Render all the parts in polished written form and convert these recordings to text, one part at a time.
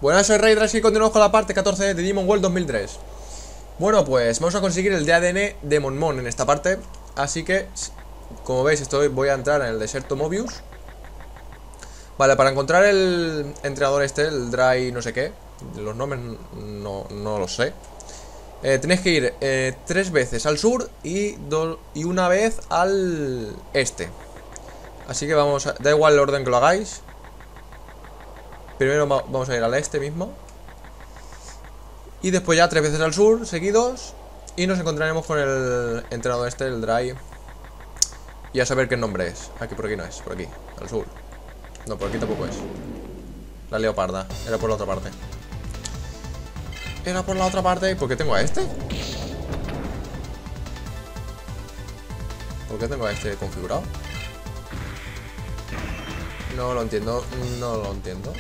Buenas, soy Raidras y continuamos con la parte 14 de Digimon World 2003. Bueno, pues vamos a conseguir el de ADN de Mon en esta parte. Así que, como veis, voy a entrar en el desierto Mobius. Vale, para encontrar el entrenador este, el Dry no sé qué, los nombres no los sé. Tenéis que ir 3 veces al sur y una vez al este. Así que vamos a... Da igual el orden que lo hagáis. Primero vamos a ir al este mismo. Y después ya 3 veces al sur, seguidos. Y nos encontraremos con el entrenador este, el Dry. Y a saber qué nombre es. Aquí, por aquí no es, por aquí, al sur. No, por aquí tampoco es. La leoparda, era por la otra parte. Era por la otra parte. ¿Por qué tengo a este? ¿Por qué tengo a este configurado? No lo entiendo, no lo entiendo.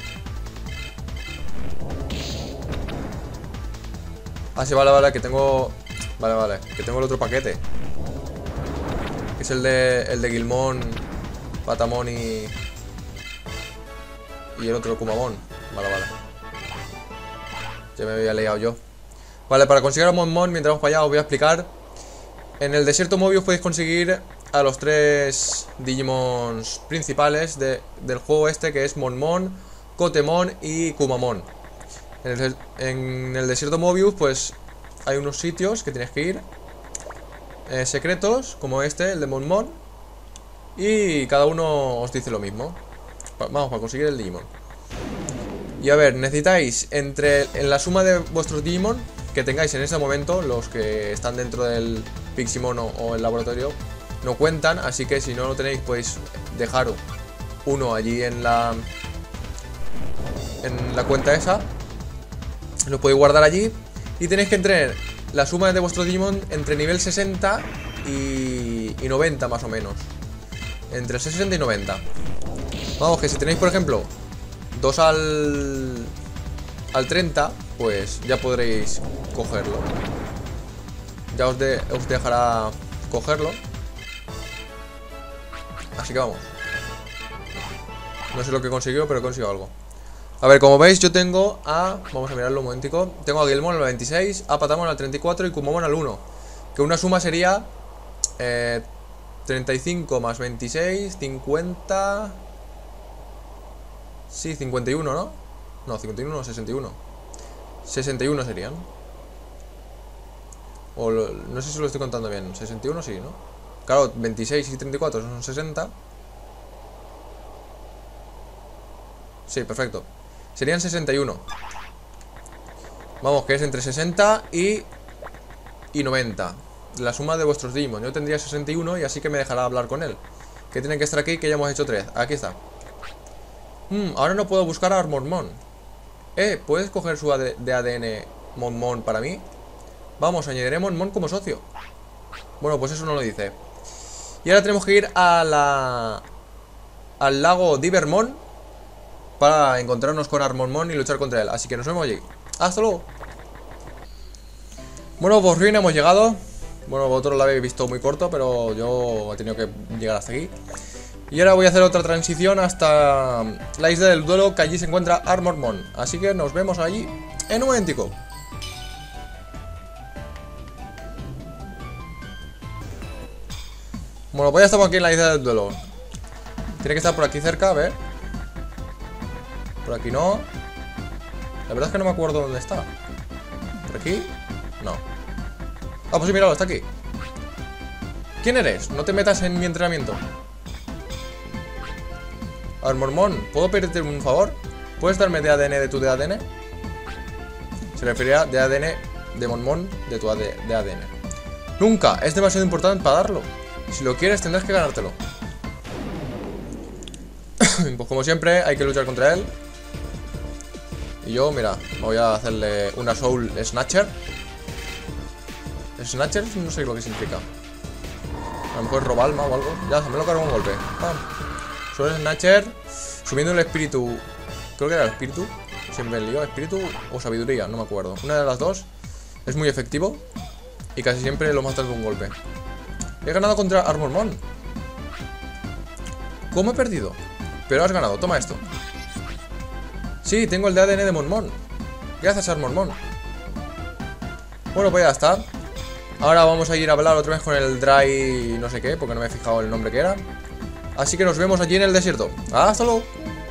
Ah, sí, vale, que tengo... Vale, que tengo el otro paquete. Que es el de Guilmon, Patamon y el otro Kumamon. Vale. Ya me había liado yo. Vale, para conseguir a Mon, mientras vamos para allá os voy a explicar. En el desierto Mobius podéis conseguir a los 3 Digimons principales del juego este, que es Mon, Kotemon y Kumamon. En el desierto Mobius pues hay unos sitios que tienes que ir secretos, como este, el de Mon. Y cada uno os dice lo mismo. Vamos, para conseguir el Digimon. Y a ver, necesitáis en la suma de vuestros Digimon que tengáis en ese momento, los que están dentro del Piximon o el laboratorio, no cuentan, así que si no lo tenéis podéis dejar uno allí en la cuenta esa. Lo podéis guardar allí. Y tenéis que tener la suma de vuestros Digimon entre nivel 60 y 90 más o menos. Entre 60 y 90. Vamos, que si tenéis por ejemplo 2 al 30, pues ya podréis cogerlo. Ya os dejará cogerlo. Así que vamos. No sé lo que consiguió, pero he conseguido algo. A ver, como veis yo tengo a... Vamos a mirarlo un momentico. Tengo a Guilmon al 26, a Patamon al 34 y Kumamon al 1. Que una suma sería 35 más 26, 50... Sí, 51, ¿no? No, 51 no, 61. 61 serían. O no sé si lo estoy contando bien. 61 sí, ¿no? Claro, 26 y 34 son 60. Sí, perfecto. Serían 61. Vamos, que es entre 60 y 90. La suma de vuestros Digimon. Yo tendría 61 y así que me dejará hablar con él. Que tienen que estar aquí, que ya hemos hecho 3. Aquí está. Ahora no puedo buscar a Armormon. ¿Puedes coger su de ADN Mon para mí? Vamos, añadiré Mon como socio. Bueno, pues eso no lo dice. Y ahora tenemos que ir a al lago Divermon para encontrarnos con Armormon y luchar contra él. Así que nos vemos allí. ¡Hasta luego! Bueno, por fin hemos llegado. Bueno, vosotros lo habéis visto muy corto, pero yo he tenido que llegar hasta aquí. Y ahora voy a hacer otra transición hasta la isla del duelo, que allí se encuentra Armormon. Así que nos vemos allí en un momentico. Bueno, pues ya estamos aquí en la isla del duelo. Tiene que estar por aquí cerca, a ver. Por aquí no. La verdad es que no me acuerdo dónde está. ¿Por aquí? No. Ah, pues sí, míralo, está aquí. ¿Quién eres? No te metas en mi entrenamiento. Armormon, ¿puedo pedirte un favor? ¿Puedes darme de ADN de tu de ADN? Se refería de ADN de Mon de tu de ADN. Nunca, es demasiado importante para darlo. Si lo quieres tendrás que ganártelo. Pues como siempre hay que luchar contra él. Y yo, mira, voy a hacerle una Soul Snatcher. Snatcher no sé lo que significa. A lo mejor roba alma o algo. Ya, se me lo cargo un golpe. ¡Pam! Soul Snatcher, subiendo el espíritu. Creo que era el espíritu. Siempre me lío, espíritu o sabiduría, no me acuerdo. Una de las dos. Es muy efectivo y casi siempre lo matas de un golpe. He ganado contra Armormon. ¿Cómo he perdido? Pero has ganado, toma esto. Sí, tengo el de ADN de Mon. Gracias a Mon. Bueno, pues ya está. Ahora vamos a ir a hablar otra vez con el Dry no sé qué, porque no me he fijado el nombre que era. Así que nos vemos allí en el desierto. ¡Hasta luego!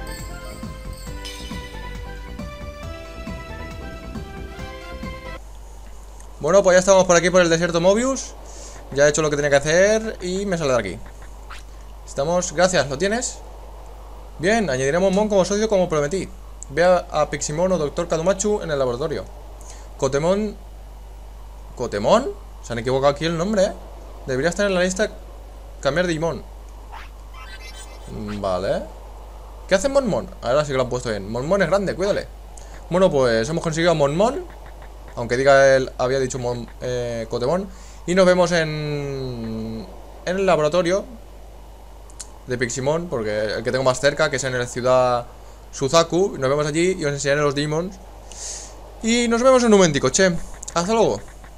Bueno, pues ya estamos por aquí por el desierto Mobius. Ya he hecho lo que tenía que hacer y me sale de aquí. Estamos... Gracias, ¿lo tienes? Bien, añadiremos Mon como socio como prometí. Ve a Piximon o Dr. Kadomachu en el laboratorio. Cotemon... ¿Cotemon? Se han equivocado aquí el nombre, ¿eh? Debería estar en la lista cambiar de Digimon. Vale. ¿Qué hace Mon? Ahora sí que lo han puesto bien. Mon es grande, cuídale. Bueno, pues hemos conseguido a Mon. Aunque diga él, había dicho Cotemon. Y nos vemos en el laboratorio de Piximon, porque el que tengo más cerca, que es en la ciudad Suzaku. Nos vemos allí y os enseñaré los Demons. Y nos vemos en un momentico, che. Hasta luego.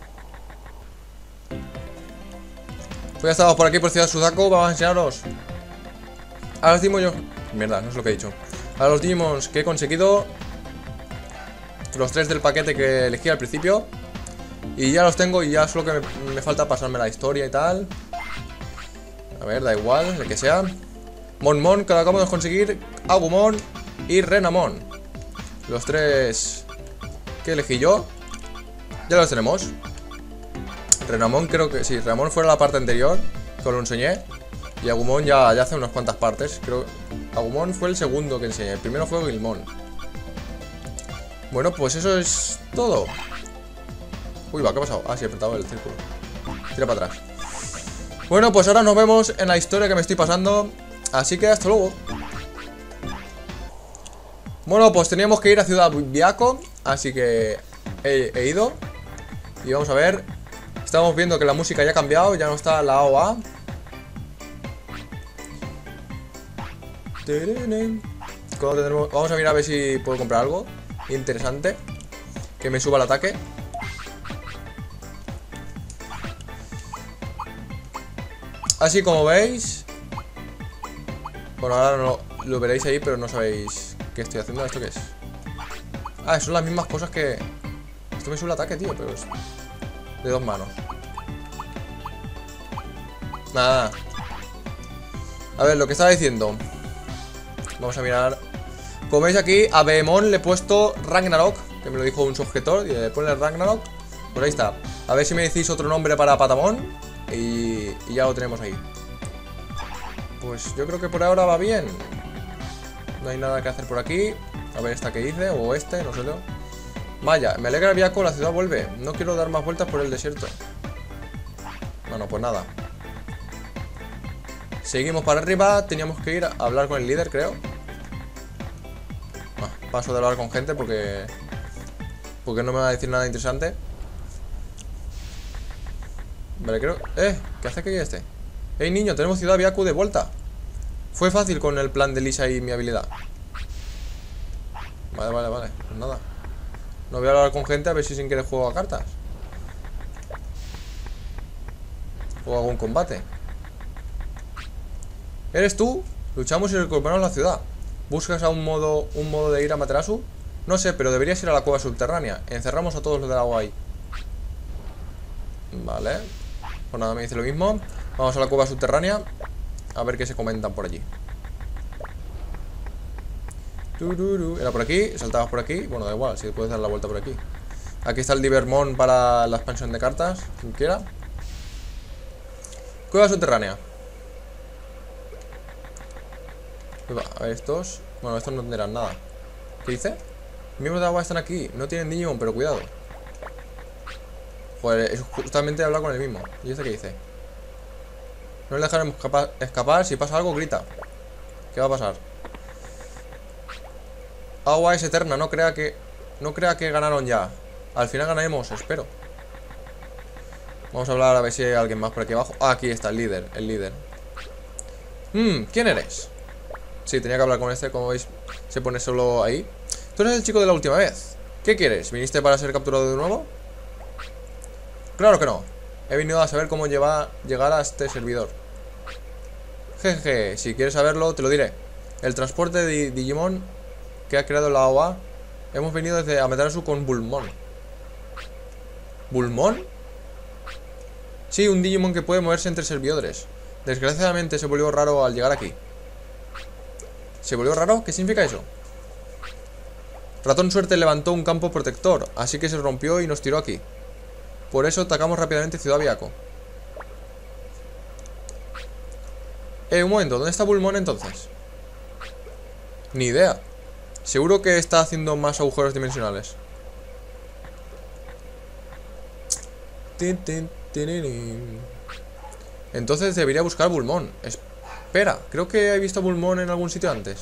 Pues ya estamos por aquí por ciudad Suzaku. Vamos a enseñaros a los Demons. Mierda, no es lo que he dicho. A los Demons que he conseguido. Los 3 del paquete que elegí al principio. Y ya los tengo y ya solo que me falta pasarme la historia y tal. A ver, da igual, el que sea. Mon, que lo acabamos de conseguir. Agumon y Renamon. Los 3 que elegí yo. Ya los tenemos. Renamon creo que... Sí, Renamon fue la parte anterior que lo enseñé. Y Agumon ya hace unas cuantas partes. Creo Agumon fue el segundo que enseñé. El primero fue Gilmon. Bueno, pues eso es todo. Uy, va, ¿qué ha pasado? Ah, sí, he apretado el círculo. Tira para atrás. Bueno, pues ahora nos vemos en la historia que me estoy pasando. Así que hasta luego. Bueno, pues teníamos que ir a Ciudad Viaco. Así que he ido. Y vamos a ver. Estamos viendo que la música ya ha cambiado. Ya no está la AOA. Vamos a mirar a ver si puedo comprar algo interesante que me suba el ataque. Así como veis. Bueno, ahora no lo veréis ahí, pero no sabéis qué estoy haciendo. ¿Esto qué es? Ah, son las mismas cosas que... Esto me sube el ataque, tío, pero es de 2 manos. Nada. A ver, lo que estaba diciendo. Vamos a mirar. Como veis aquí, a Beemon le he puesto Ragnarok, que me lo dijo un sujetor. Y le pone Ragnarok. Pues ahí está. A ver si me decís otro nombre para Patamon. Y ya lo tenemos ahí. Pues yo creo que por ahora va bien. No hay nada que hacer por aquí. A ver esta que hice, o este, no sé yo. Vaya, me alegra el viaje, la ciudad vuelve. No quiero dar más vueltas por el desierto. Bueno, pues nada. Seguimos para arriba. Teníamos que ir a hablar con el líder, creo. Paso de hablar con gente porque no me va a decir nada interesante. Vale, creo... ¿qué hace aquí este? Hey, niño, tenemos Ciudad Viaku de vuelta. Fue fácil con el plan de Lisa y mi habilidad. Vale, pues nada. No voy a hablar con gente a ver si sin querer juego a cartas. O hago un combate. ¿Eres tú? Luchamos y recuperamos la ciudad. ¿Buscas a un modo de ir a Materasu? No sé, pero deberías ir a la cueva subterránea. Encerramos a todos los del agua ahí. Vale. Pues nada, me dice lo mismo. Vamos a la cueva subterránea. A ver qué se comentan por allí. Era por aquí, saltabas por aquí. Bueno, da igual, si puedes dar la vuelta por aquí. Aquí está el Divermon para la expansión de cartas, quien quiera. Cueva subterránea. A ver estos. Bueno, estos no tendrán nada. ¿Qué dice? Miembros de agua están aquí. No tienen Digimon, pero cuidado. Joder, es justamente hablar con el mismo. ¿Y este qué dice? No le dejaremos escapar. Si pasa algo, grita. ¿Qué va a pasar? Agua es eterna. No crea que ganaron ya. Al final ganaremos, espero. Vamos a hablar a ver si hay alguien más por aquí abajo. Ah, aquí está el líder. ¿Quién eres? Sí, tenía que hablar con este. Como veis, se pone solo ahí. Tú eres el chico de la última vez. ¿Qué quieres? ¿Viniste para ser capturado de nuevo? Claro que no. He venido a saber cómo llegar a este servidor. Jeje, si quieres saberlo, te lo diré. El transporte de Digimon que ha creado la OA. Hemos venido desde Amaterasu con Bulmón. ¿Bulmón? Sí, un Digimon que puede moverse entre servidores. Desgraciadamente se volvió raro al llegar aquí. ¿Se volvió raro? ¿Qué significa eso? Ratón Suerte levantó un campo protector, así que se rompió y nos tiró aquí. Por eso atacamos rápidamente Ciudad Biako. Un momento, ¿dónde está Bulmón entonces? Ni idea. Seguro que está haciendo más agujeros dimensionales. Entonces debería buscar Bulmón. Espera, creo que he visto Bulmón en algún sitio antes.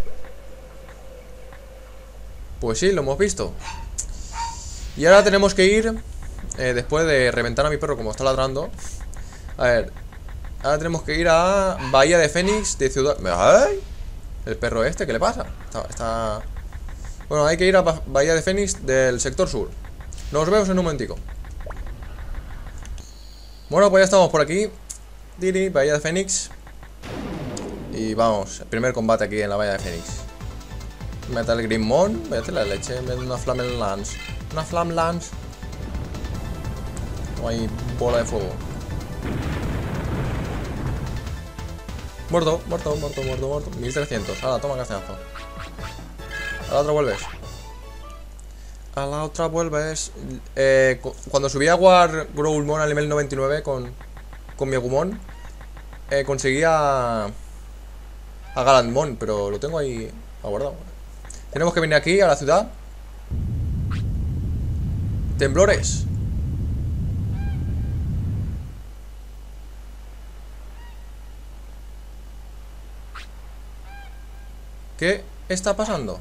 Pues sí, lo hemos visto. Y ahora tenemos que ir, después de reventar a mi perro como está ladrando. A ver, ahora tenemos que ir a Bahía de Fénix de Ciudad... ¡Ay! El perro este, ¿qué le pasa? Bueno, hay que ir a Bahía de Fénix del sector sur. Nos vemos en un momentico. Bueno, pues ya estamos por aquí. Bahía de Fénix. Y vamos, el primer combate aquí en la Bahía de Fénix. Metal Greymon, vete la leche, en vez de una Flame Lance. Una Flame Lance. No hay bola de fuego. Muerto. 1300. Ahora, toma castañazo. A la otra vuelves. Cuando subí a War Growlmon al nivel 99 con mi Agumon, conseguía a Galantmon, pero lo tengo ahí aguardado. Tenemos que venir aquí a la ciudad. Temblores. ¿Qué está pasando?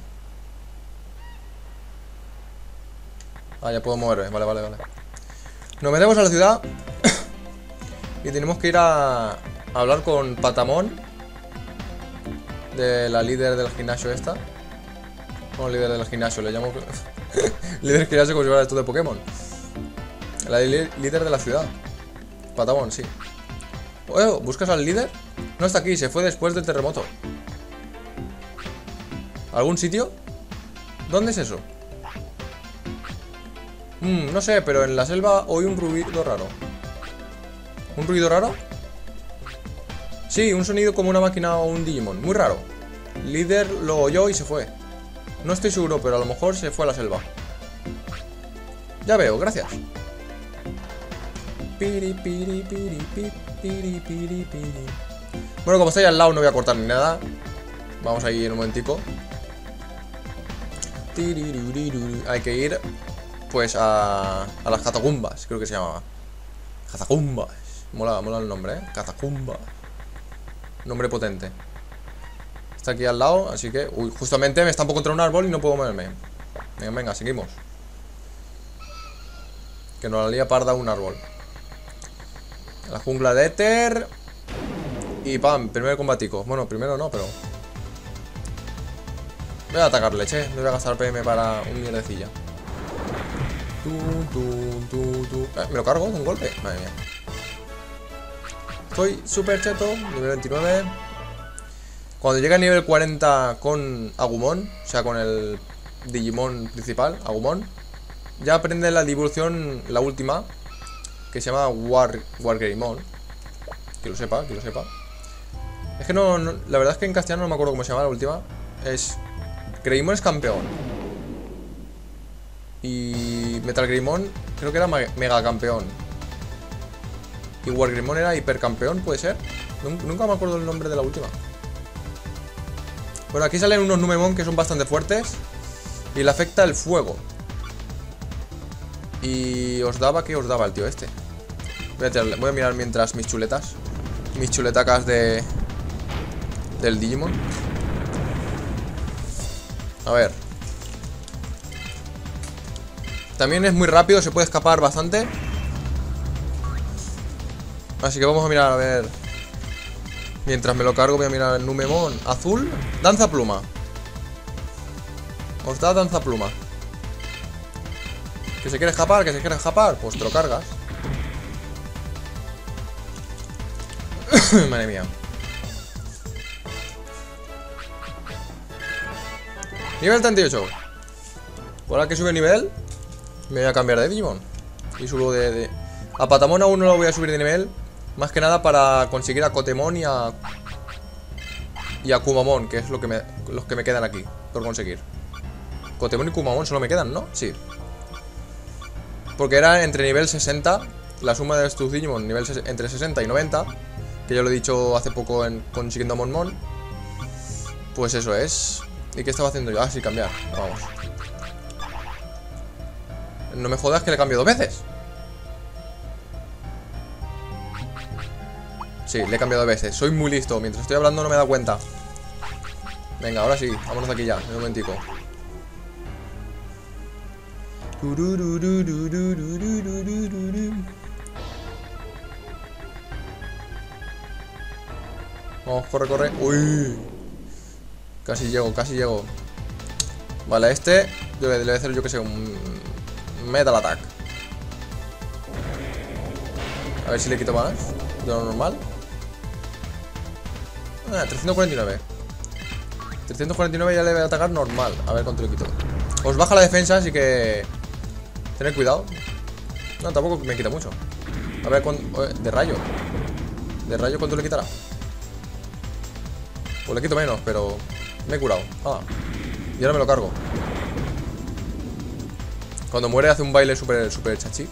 Ah, ya puedo moverme, vale. Nos metemos a la ciudad. Y tenemos que ir a hablar con Patamon, de la líder del gimnasio esta. No, líder del gimnasio, le llamo líder del gimnasio como si fuera esto de Pokémon. La líder de la ciudad. Patamon, sí. ¿Buscas al líder? No está aquí, se fue después del terremoto. ¿Algún sitio? ¿Dónde es eso? No sé, pero en la selva oí un ruido raro. ¿Un ruido raro? Sí, un sonido como una máquina o un Digimon. Muy raro. Líder lo oyó y se fue. No estoy seguro, pero a lo mejor se fue a la selva. Ya veo, gracias. Bueno, como estoy al lado no voy a cortar ni nada. Vamos ahí en un momentico. Hay que ir, pues, a las catacumbas, creo que se llamaba. Catacumbas. Mola el nombre, Catacumbas. Nombre potente. Está aquí al lado, así que... Uy, justamente me estampo contra un árbol y no puedo moverme. Venga, seguimos. Que nos la lía parda un árbol. La jungla de éter. Y pam, primer combatico. Bueno, primero no, pero... Voy a atacarle, no voy a gastar PM para un mierdecilla. Me lo cargo de un golpe. Madre mía. Estoy súper cheto, nivel 29. Cuando llegue a nivel 40 con Agumon, o sea, con el Digimon principal, Agumon, ya aprende la divulgación, la última, que se llama Wargreymon. Que lo sepa. Es que no, la verdad es que en castellano no me acuerdo cómo se llama la última. Greymon es campeón. Y Metal Greymon creo que era mega campeón. Y Wargreymon era hipercampeón, ¿puede ser? Nunca me acuerdo el nombre de la última. Bueno, aquí salen unos Numemon que son bastante fuertes. Y le afecta el fuego. Y ¿qué os daba el tío este? Voy a mirar mientras mis chuletas. Mis chuletacas del Digimon. A ver. También es muy rápido, se puede escapar bastante. Así que vamos a mirar, a ver. Mientras me lo cargo voy a mirar el Numemon azul. Danza pluma. Os da danza pluma. Que se quiere escapar, pues te lo cargas. Madre mía. Nivel 38. Por ahora que sube nivel, me voy a cambiar de Digimon. Y subo de... A Patamon aún no lo voy a subir de nivel. Más que nada para conseguir a Kotemon y a Kumamon, que es los que me quedan aquí por conseguir. Kotemon y Kumamon solo me quedan, ¿no? Sí. Porque era entre nivel 60. La suma de estos Digimon entre 60 y 90. Que yo lo he dicho hace poco consiguiendo a Monmon. Pues eso es. ¿Y qué estaba haciendo yo? Ah, sí, cambiar. Vamos. No me jodas que le cambio 2 veces. Sí, le he cambiado 2 veces. Soy muy listo. Mientras estoy hablando no me he dado cuenta. Venga, ahora sí. Vámonos de aquí ya. Un momentico. Vamos, corre, corre. Uy. Casi llego, casi llego. Vale, a este le voy a hacer, yo que sé, un Metal Attack. A ver si le quito más de lo normal. 349. 349 ya le voy a atacar normal. A ver cuánto le quito. Os baja la defensa, así que tened cuidado. No, tampoco me quita mucho. A ver cuánto... De rayo. De rayo, ¿cuánto le quitará? Pues le quito menos, pero me he curado. Y ahora me lo cargo. Cuando muere hace un baile súper chachi.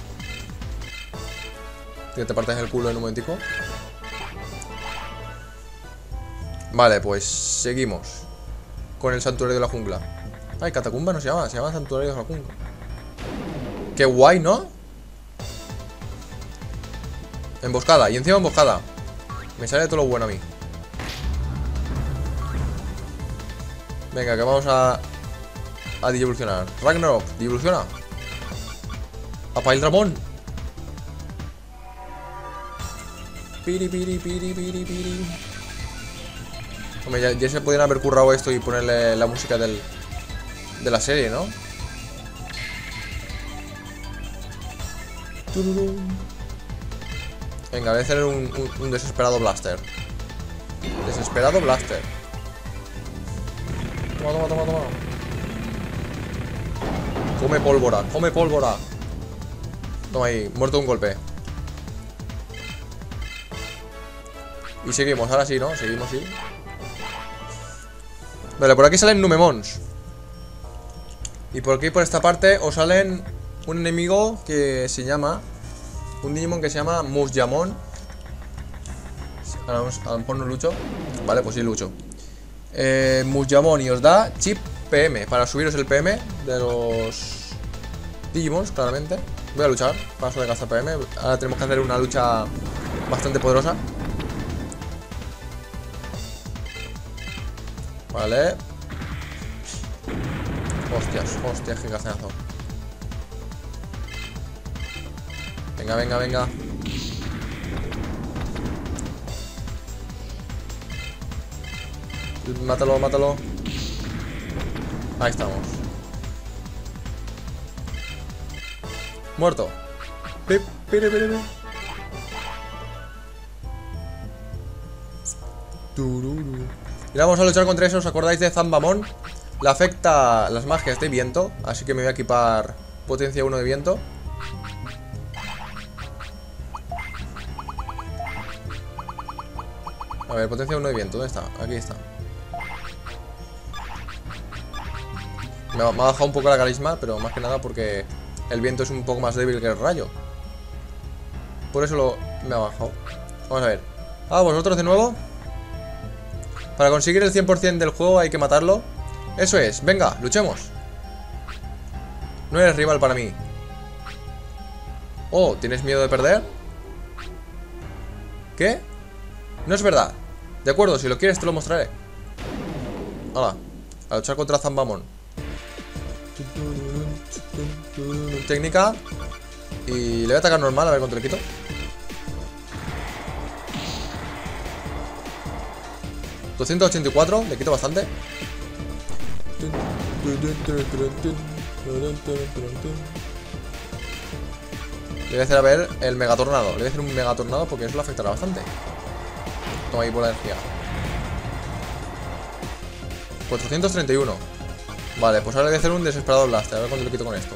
Que te partes el culo en un momentico. Vale, pues seguimos con el santuario de la jungla. Ay, catacumba no se llama santuario de la jungla. Qué guay, ¿no? Emboscada, y encima emboscada. Me sale todo lo bueno a mí. Venga, que vamos a evolucionar. Ragnarok, evoluciona. Apa el Dramón. Piri, piri, piri, piri, piri. Hombre, ya se podrían haber currado esto y ponerle la música de la serie, ¿no? Venga, voy a hacer un desesperado blaster. Desesperado blaster. Toma, toma, toma, toma. Come pólvora, come pólvora. Toma ahí, muerto de un golpe. Y seguimos, ahora sí, ¿no? Seguimos, sí. Vale, por aquí salen Numemons. Y por aquí, por esta parte, os salen un enemigo que se llama... Un Digimon que se llama Musjamon. A lo mejor no lucho. Vale, pues sí lucho. Musjamon, y os da chip PM para subiros el PM de los Digimons, claramente. Voy a luchar, paso de gastar PM. Ahora tenemos que hacer una lucha bastante poderosa. Vale. Hostias, hostias, qué castañazo. Venga, venga, venga. Mátalo, mátalo. Ahí estamos. Muerto. Pip, piri, piri, piri. Y vamos a luchar contra eso. ¿Os acordáis de Zambamon? Le afecta las magias de viento, así que me voy a equipar potencia 1 de viento. A ver, potencia 1 de viento, ¿dónde está? Aquí está. Me ha bajado un poco la carisma, pero más que nada porque el viento es un poco más débil que el rayo. Por eso me ha bajado. Vamos a ver. ¿Vosotros de nuevo? Para conseguir el 100% del juego hay que matarlo. Eso es, venga, luchemos. No eres rival para mí. Oh, ¿tienes miedo de perder? ¿Qué? No es verdad. De acuerdo, si lo quieres te lo mostraré. Hala, a luchar contra Zambamon. Técnica. Y le voy a atacar normal, a ver cuánto le quito. $284, le quito bastante. Le voy a hacer a ver el megatornado. Le voy a hacer un megatornado porque eso le afectará bastante. Toma ahí bola de energía. 431. Vale, pues ahora voy a hacer un desesperado blaster. A ver cuánto le quito con esto.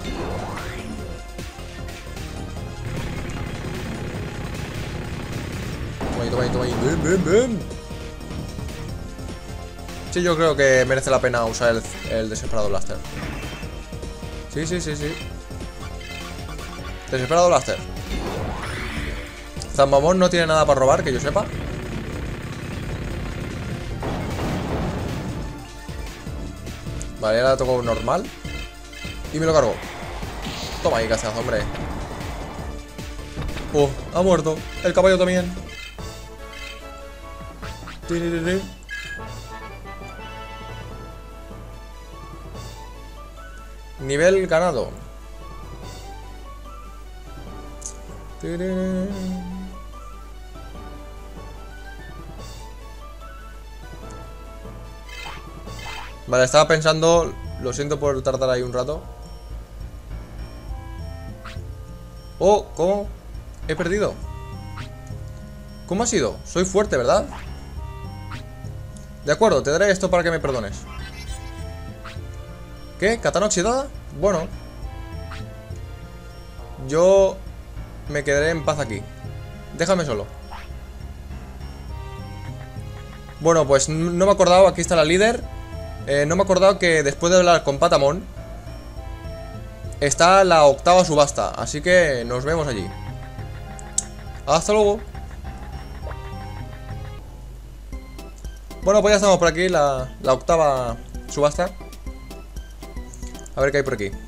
Toma ahí, toma ahí. Ven, ven, ven. Sí, yo creo que merece la pena usar el desesperado blaster. Sí, sí, sí, sí. Desesperado blaster. Zambamón no tiene nada para robar, que yo sepa. Vale, ahora tocó normal. Y me lo cargo. Toma ahí, cazazo, hombre. Oh, ha muerto. El caballo también. Nivel ganado. Vale, estaba pensando. Lo siento por tardar ahí un rato. Oh, ¿cómo? He perdido. ¿Cómo ha sido? Soy fuerte, ¿verdad? De acuerdo, te daré esto para que me perdones. ¿Qué? ¿Katana oxidada? Bueno, yo me quedaré en paz aquí. Déjame solo. Bueno, pues no me he acordado. Aquí está la líder. No me he acordado que después de hablar con Patamon está la 8ª subasta. Así que nos vemos allí. Hasta luego. Bueno, pues ya estamos por aquí. La 8ª subasta. A ver qué hay por aquí.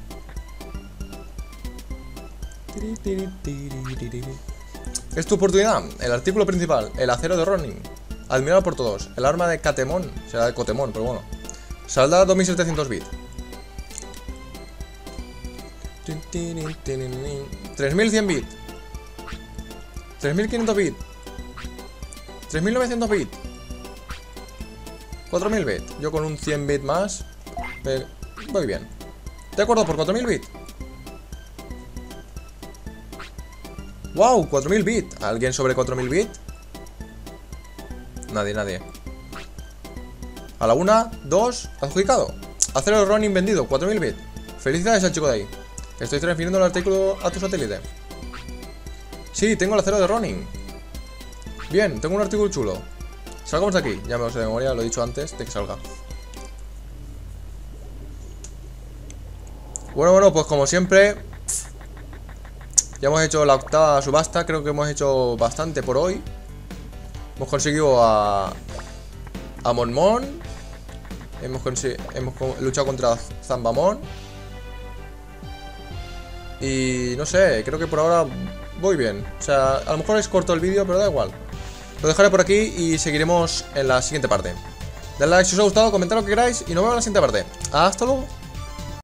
Es tu oportunidad. El artículo principal. El acero de Ronin. Admirado por todos. El arma de Catemon. Será de Cotemon, pero bueno. Saldrá 2700 bits. 3100 bits. 3500 bits. 3900 bits. 4000 bits. Yo con un 100 bits más voy bien. De acuerdo, por 4000 bits. Wow, 4000 bits. ¿Alguien sobre 4000 bits? Nadie, nadie. A la 1, 2, adjudicado. Acero Ronin vendido, 4000 bits. Felicidades al chico de ahí. Estoy transfiriendo el artículo a tu satélite. Sí, tengo el acero de Ronin. Bien, tengo un artículo chulo. Salgamos de aquí, ya me lo sé de memoria, lo he dicho antes de que salga. Bueno, pues como siempre, ya hemos hecho la 8ª subasta. Creo que hemos hecho bastante por hoy. Hemos conseguido a Monmon. Hemos luchado contra Zambamon. Y no sé, creo que por ahora voy bien. O sea, a lo mejor es corto el vídeo, pero da igual. Lo dejaré por aquí y seguiremos en la siguiente parte. Dale like si os ha gustado, comentad lo que queráis y nos vemos en la siguiente parte. Hasta luego.